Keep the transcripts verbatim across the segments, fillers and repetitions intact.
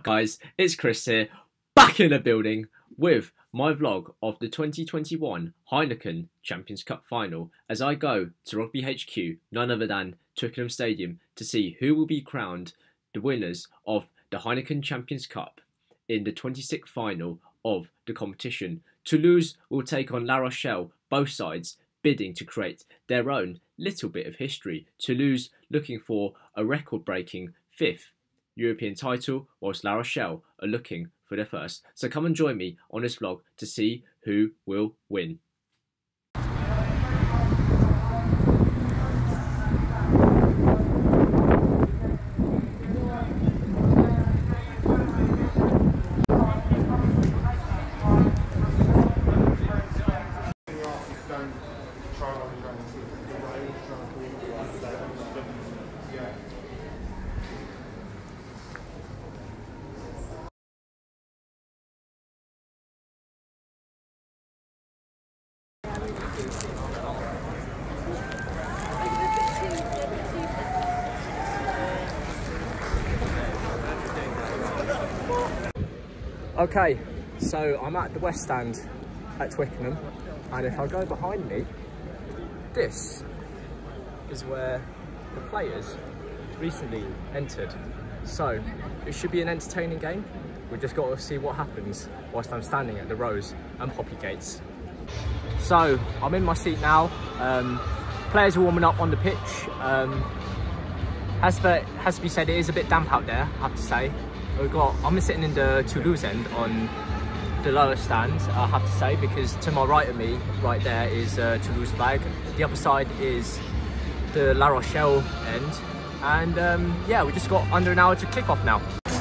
Guys, it's Chris here, back in the building with my vlog of the twenty twenty-one Heineken Champions Cup final as I go to Rugby H Q, none other than Twickenham Stadium, to see who will be crowned the winners of the Heineken Champions Cup in the twenty-sixth final of the competition. Toulouse will take on La Rochelle, both sides bidding to create their own little bit of history. Toulouse looking for a record-breaking fifth European title, whilst La Rochelle are looking for their first. So come and join me on this vlog to see who will win. Okay, so I'm at the West Stand at Twickenham, and if I go behind me, this is where the players recently entered. So it should be an entertaining game. We've just got to see what happens whilst I'm standing at the Rose and Poppy Gates. So I'm in my seat now. Um, players are warming up on the pitch. Um, as, for, has to be said, it is a bit damp out there, I have to say. We've got, I'm sitting in the Toulouse end on the lower stand, I have to say, because to my right of me, right there, is uh, Toulouse flag. The other side is the La Rochelle end. And um, yeah, we just got under an hour to kick off now.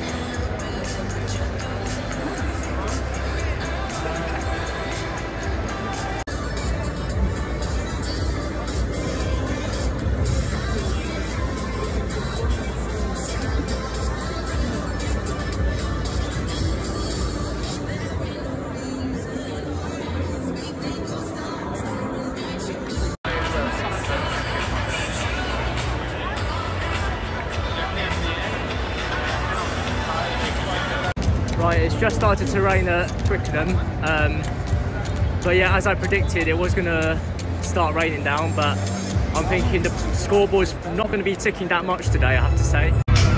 Right, it's just started to rain at Twickenham, um, but yeah, as I predicted, it was going to start raining down, but I'm thinking the scoreboard's not going to be ticking that much today, I have to say.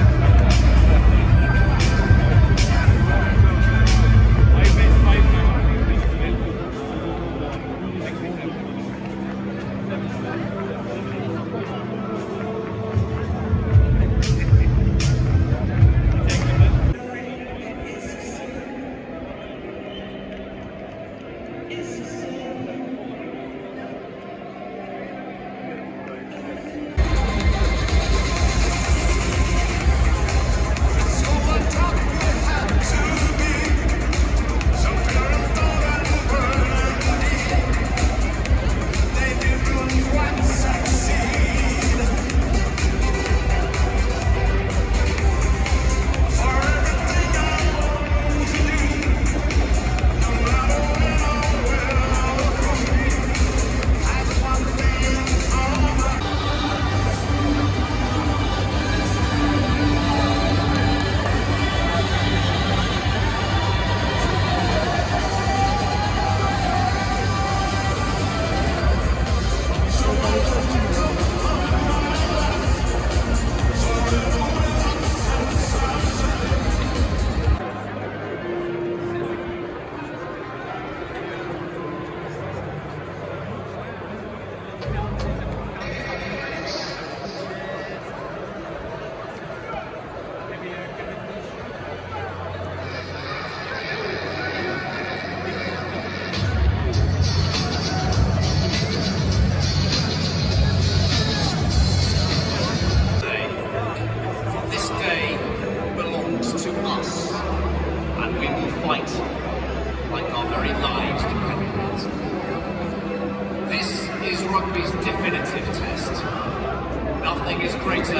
Rugby's definitive test. Nothing is greater.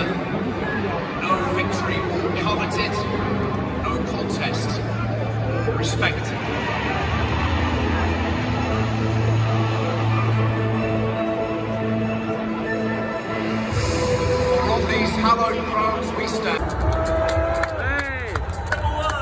No victory more coveted. No contest more respected. For on these hallowed grounds we stand. Hey!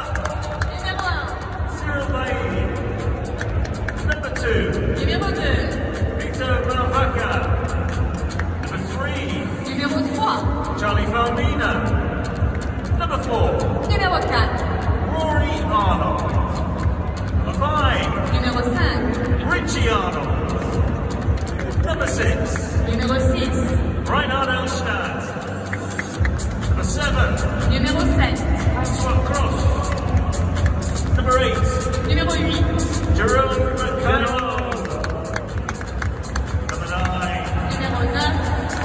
trois. Charlie Faldina. Number four. Numéro quatre. Rory Arnold. Number five. Numéro cinq. Richie Arnold. Number six. Numéro six. Reinhard Elstad. Number seven. Numéro sept. François Cross. Number eight. Numéro huit. Jerome McConnell. Number nine. Numéro neuf.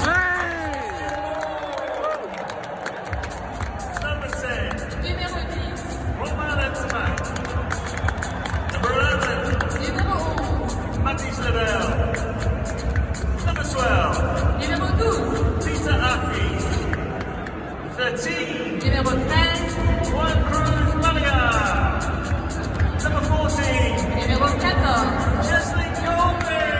Number ten. Numéro dix. Romain Lenzman. Number eleven. Numéro onze. Mathis Lebel. Number twelve. Numéro douze. Peter Aki. thirteen. Numéro treize. Juan Cruz Malia. Number fourteen. Numéro quatorze. Chesley Colby.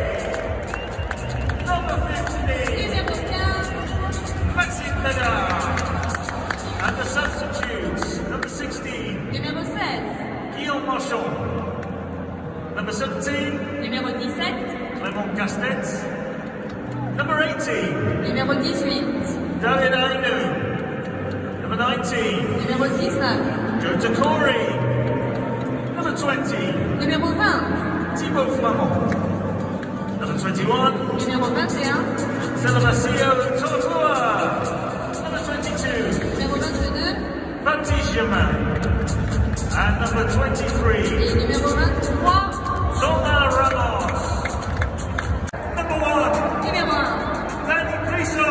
Number fifteen. Numéro quinze. Maxime Pedard. And the substitutes. Number sixteen. Numéro seize. Guillaume Marchand. Number seventeen. Numéro dix-sept. Clément Castet. Number eighteen. Numéro dix-huit. David Ainu. Number nineteen. Numéro dix-neuf. Joe Takori. Number twenty. Numéro vingt. Thibaut Flamand. Number twenty-one. Numéro vingt et un. Salvacio Tortua. Number twenty-two. Numéro vingt-deux. Baptiste Germain. And number twenty-three. Et numéro vingt-trois. Thomas Ramos. Number one. Numéro un. Danny Priso.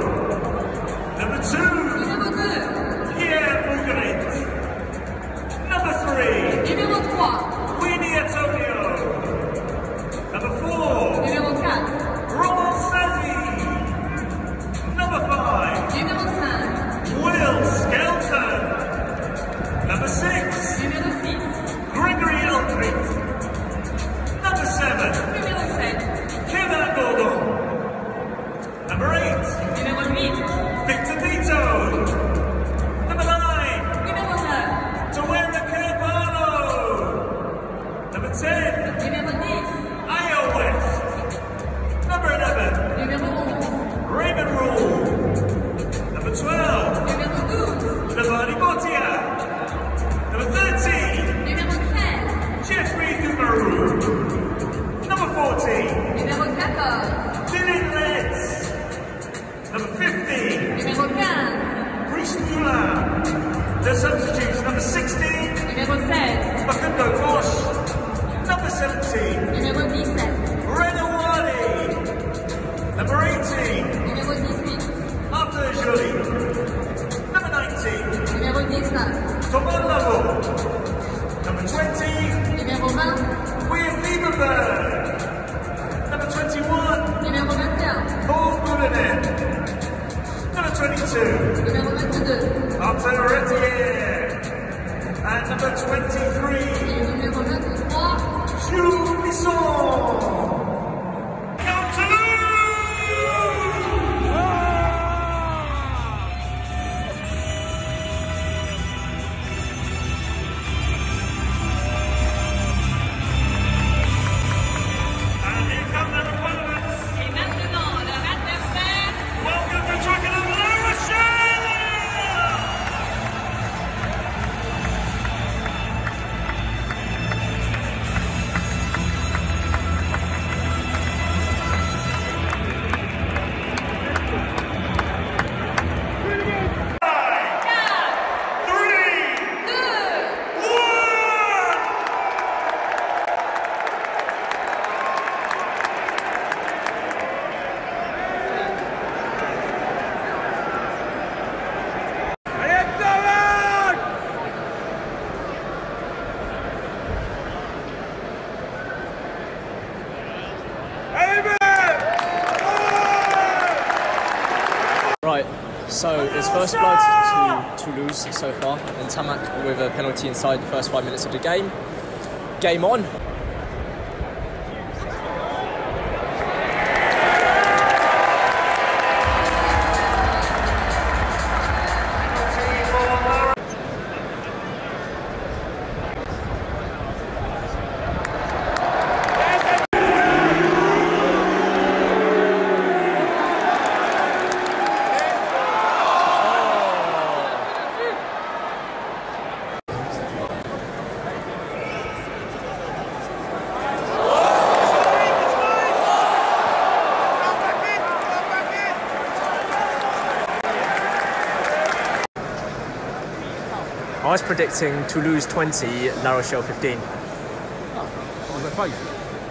Number two. Numéro deux. Pierre Bougret. Number three. Numéro trois. Winnie Antonio. Number four. Numéro quatre. Roland Sazi. Number five. Numéro cinq. Will Skelton. Number six. Numéro six. Gregory Eldrit. Number seven. Numéro sept. Kevin Gordon. Number eight. Numéro huit. Victor Vito. Number nine. Numéro neuf. Tawera Cabano. Number ten. Numéro dix. Io West. Number eleven. Numéro onze. Raymond Rule. Number twelve. Numéro douze. Navani Botia. Number thirteen. Numéro treize. Jeffrey Dumaru. Number fourteen. Numéro quatorze. Dylan Letts. Number fifteen. Numéro quinze. Brice Moulin. The substitutes. Number sixteen. Numéro seize. Facundo Bosch. Number seventeen. Numéro dix-sept. Rena Wadi. Number eighteen. Numéro dix-huit. Arthur Joly. Number nineteen. Numéro dix-neuf. Thomas Lavo. Number twenty. Numéro vingt. William Lieberberg. Number twenty-one. Numéro vingt et un. Paul Boulinet. Number twenty-two. Numéro vingt-deux. Arthur Retier. And number twenty-three. Et numéro vingt-trois. Jules Bisson. Come Toulouse! And here come their opponents. Et maintenant, leur adversaire. Welcome to Twickenham, La Rochelle! Right, so it's first blood to Toulouse so far, and Tamak with a penalty inside the first five minutes of the game. Game on. I was predicting Toulouse twenty, La Rochelle fifteen. Oh, on the five.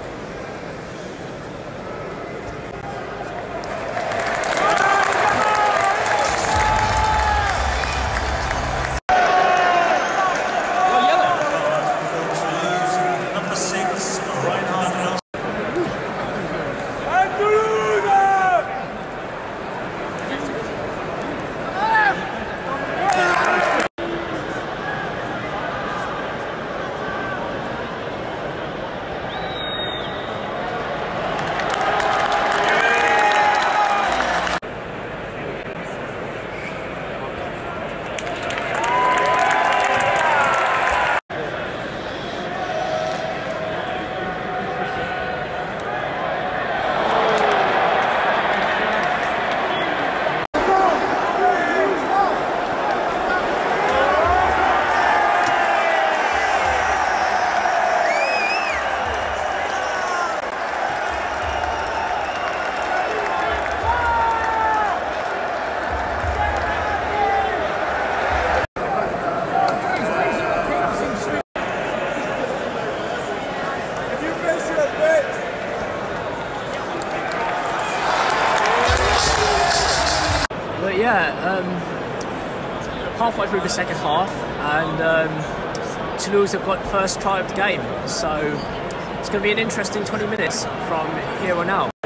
But yeah, um, halfway through the second half, and um, Toulouse have got the first try of the game, so it's going to be an interesting twenty minutes from here on out.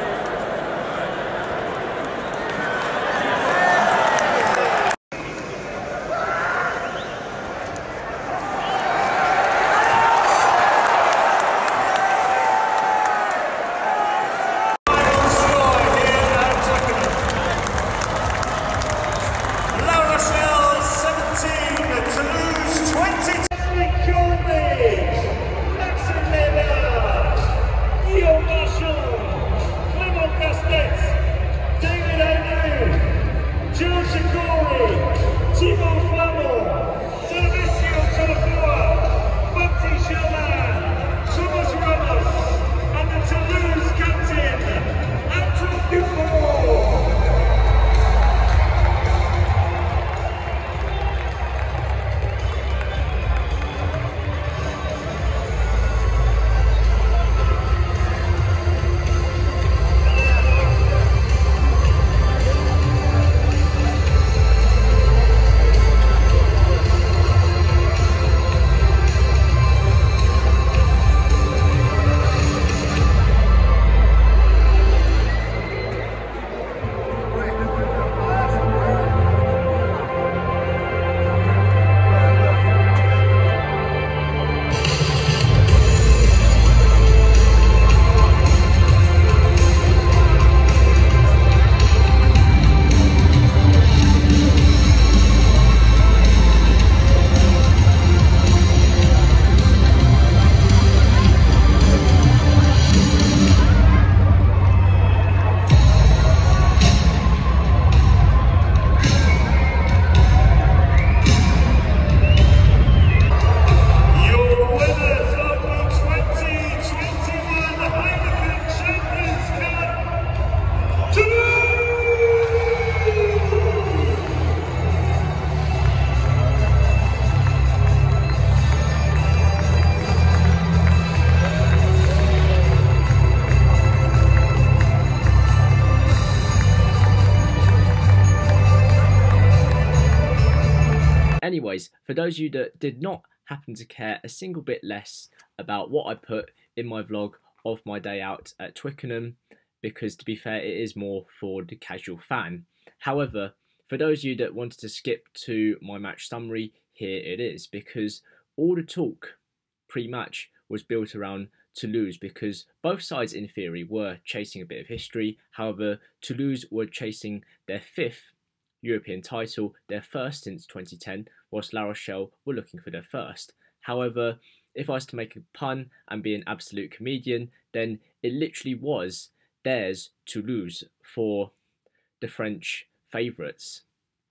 Anyways, for those of you that did not happen to care a single bit less about what I put in my vlog of my day out at Twickenham, because to be fair, it is more for the casual fan. However, for those of you that wanted to skip to my match summary, here it is, because all the talk pre-match was built around Toulouse, because both sides in theory were chasing a bit of history. However, Toulouse were chasing their fifth European title, their first since twenty ten, whilst La Rochelle were looking for their first. However, if I was to make a pun and be an absolute comedian, then it literally was theirs to lose for the French favourites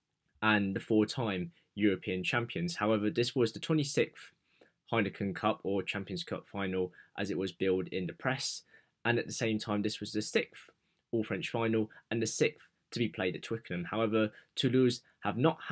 and the four-time European champions. However, this was the twenty-sixth Heineken Cup or Champions Cup final as it was billed in the press, and at the same time this was the sixth All-French final and the sixth to be played at Twickenham. However, Toulouse have not had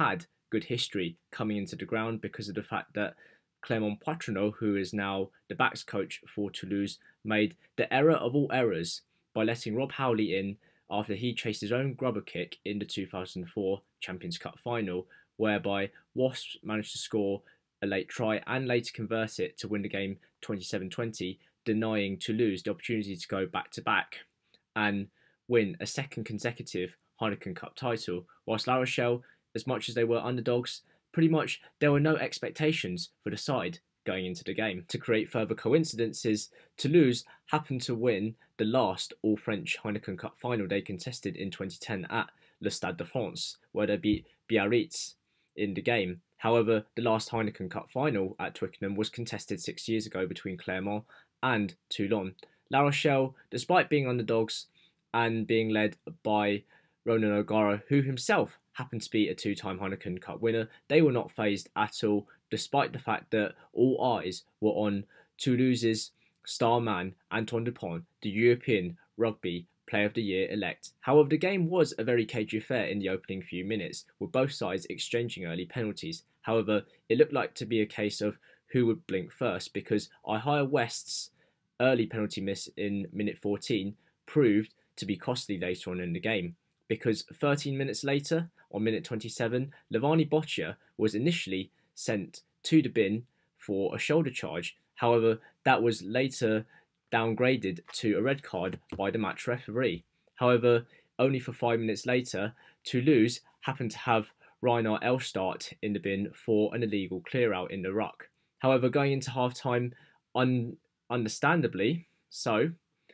good history coming into the ground because of the fact that Clément Poitrenaud, who is now the backs coach for Toulouse, made the error of all errors by letting Rob Howley in after he chased his own grubber kick in the two thousand four Champions Cup final, whereby Wasps managed to score a late try and later convert it to win the game twenty-seven twenty, denying Toulouse the opportunity to go back-to-back and win a second consecutive Heineken Cup title, whilst La Rochelle, as much as they were underdogs, pretty much there were no expectations for the side going into the game. To create further coincidences, Toulouse happened to win the last all-French Heineken Cup final they contested in twenty ten at Le Stade de France, where they beat Biarritz in the game. However, the last Heineken Cup final at Twickenham was contested six years ago between Clermont and Toulon. La Rochelle, despite being underdogs and being led by Ronan O'Gara, who himself happened to be a two-time Heineken Cup winner, they were not fazed at all, despite the fact that all eyes were on Toulouse's star man, Antoine Dupont, the European Rugby Player of the Year elect. However, the game was a very cagey affair in the opening few minutes, with both sides exchanging early penalties. However, it looked like to be a case of who would blink first, because Ihire West's early penalty miss in minute fourteen proved to be costly later on in the game, because thirteen minutes later, on minute twenty-seven, Levani Boccia was initially sent to the bin for a shoulder charge. However, that was later downgraded to a red card by the match referee. However, only for five minutes later, Toulouse happened to have Reinar Elstart in the bin for an illegal clear-out in the ruck. However, going into half-time, un understandably so,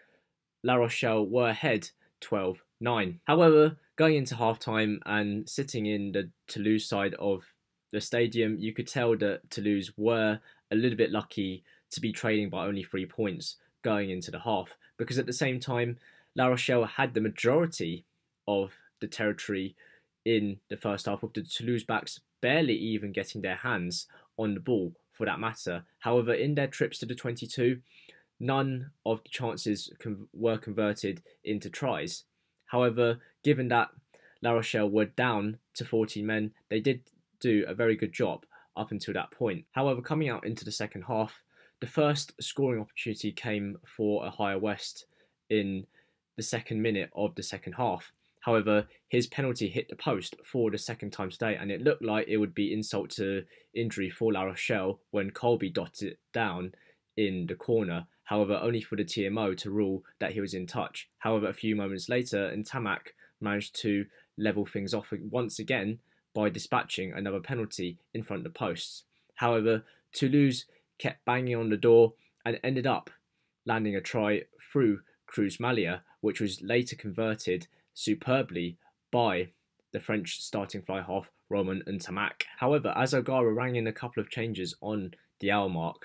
La Rochelle were ahead twelve nine. However, going into half-time and sitting in the Toulouse side of the stadium, you could tell that Toulouse were a little bit lucky to be trailing by only three points going into the half, because at the same time, La Rochelle had the majority of the territory in the first half, with the Toulouse backs barely even getting their hands on the ball for that matter. However, in their trips to the twenty-two, none of the chances con were converted into tries. However, given that La Rochelle were down to fourteen men, they did do a very good job up until that point. However, coming out into the second half, the first scoring opportunity came for Ihire West in the second minute of the second half. However, his penalty hit the post for the second time today, and it looked like it would be insult to injury for La Rochelle when Colby dotted it down in the corner. However, only for the T M O to rule that he was in touch. However, a few moments later, Ntamak managed to level things off once again by dispatching another penalty in front of the posts. However, Toulouse kept banging on the door and ended up landing a try through Cruz Malia, which was later converted superbly by the French starting fly half Roman Ntamak. However, as O'Gara rang in a couple of changes on the hour mark,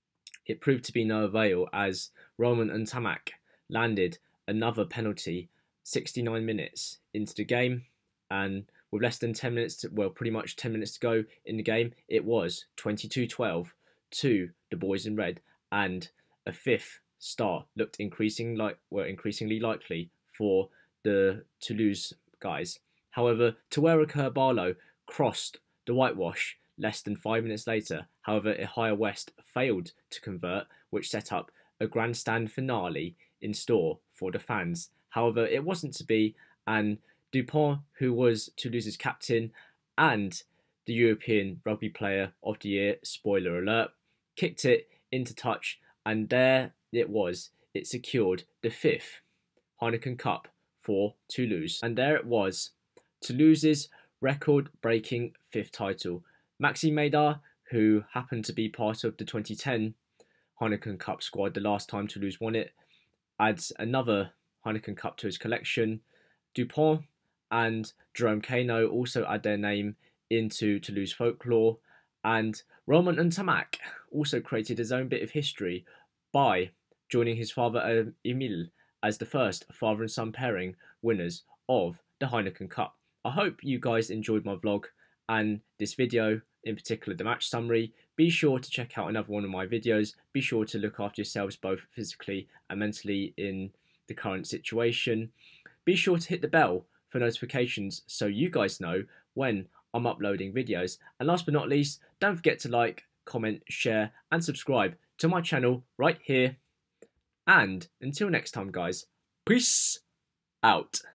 it proved to be no avail, as Roman Ntamak landed another penalty sixty-nine minutes into the game, and with less than ten minutes, to, well, pretty much ten minutes to go in the game, it was twenty-two twelve to the boys in red, and a fifth start looked increasing like well, increasingly likely for the Toulouse guys. However, Tawera Kerbalo crossed the whitewash less than five minutes later. However, Ihire West failed to convert, which set up a grandstand finale in store for the fans. However, it wasn't to be, and Dupont, who was Toulouse's captain and the European Rugby Player of the Year, spoiler alert, kicked it into touch, and there it was. It secured the fifth Heineken Cup for Toulouse. And there it was, Toulouse's record-breaking fifth title. Maxime Médard, who happened to be part of the twenty ten Heineken Cup squad the last time Toulouse won it, adds another Heineken Cup to his collection. Dupont and Jerome Kano also add their name into Toulouse folklore, and Roman Ntamak also created his own bit of history by joining his father Emile as the first father and son pairing winners of the Heineken Cup. I hope you guys enjoyed my vlog and this video, in particular the match summary. Be sure to check out another one of my videos. Be sure to look after yourselves both physically and mentally in the current situation. Be sure to hit the bell for notifications so you guys know when I'm uploading videos. And last but not least, don't forget to like, comment, share and subscribe to my channel right here. And until next time guys, peace out.